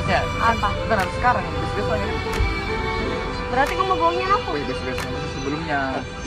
Ya, Apa? bukan harus sekarang, besok ini. Berarti kamu bohongin aku? Besok sebelumnya.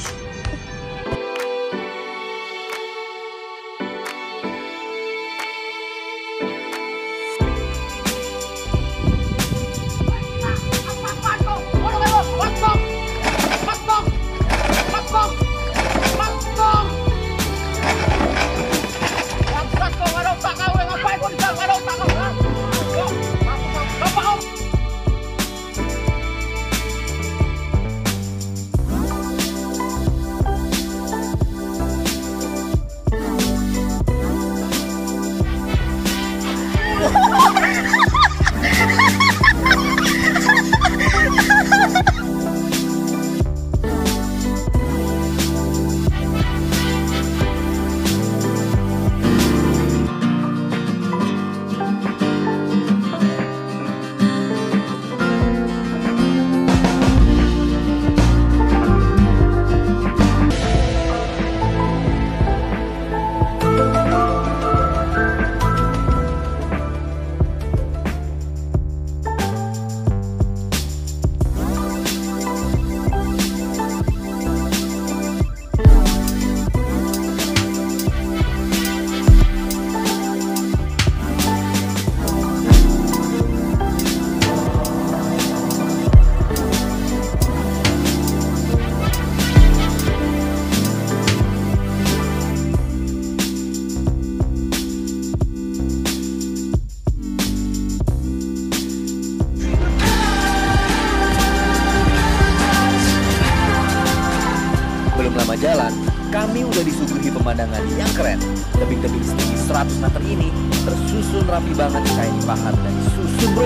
Jalan, kami udah disuguhi pemandangan yang keren. Tebing-tebing setinggi 100 meter ini tersusun rapi banget kayak pahat dan susun, bro.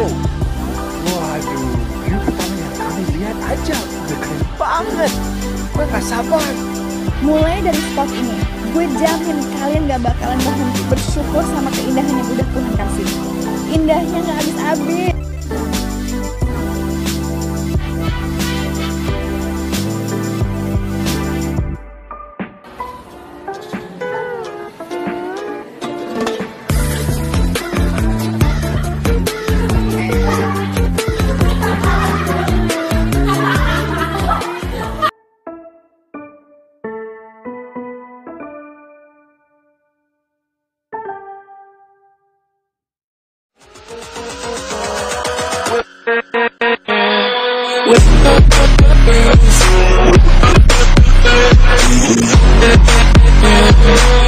Waduh, view pertama yang kami lihat aja udah keren banget. Gue gak sabar. Mulai dari spot ini, gue jamin kalian gak bakalan berhenti bersyukur sama keindahan yang udah Tuhan kasih. Indahnya gak habis-habis. We'll be right back.